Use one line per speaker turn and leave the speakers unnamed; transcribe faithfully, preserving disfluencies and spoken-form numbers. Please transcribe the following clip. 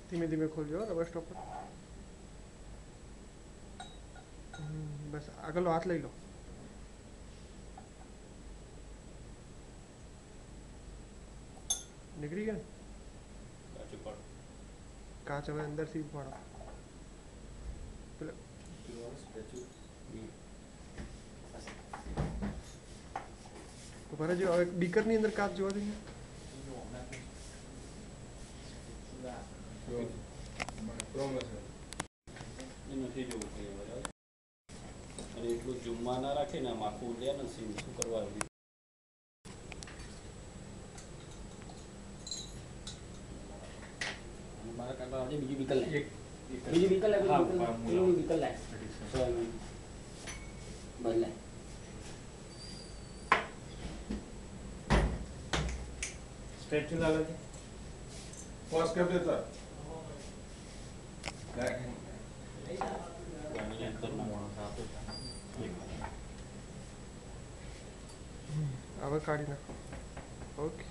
ધીમે ધીમે ખોલજો rubber stopper. બસ આગળનો હાથ લઈ લો. નીકળી ગયા ને કાચ હવે અંદરથી પાડો. પેલા ઉભા રહેજો. હવે બીકરની અંદર કાચ જોવા દઈએ.
નથી જોવું કઈ બરાબર. અને એટલું જુમ્મા ના રાખે ને આમ આખું લે ને સીન શું કરવા મારા કાકા બીજી વિકલ લે બીજી વિકલ લે બીજી વિકલ લે બદલે
સ્ટ્રેચિંગ લાગે છે પોઝ કરી દેતા
હવે કાઢી નાખો. ઓકે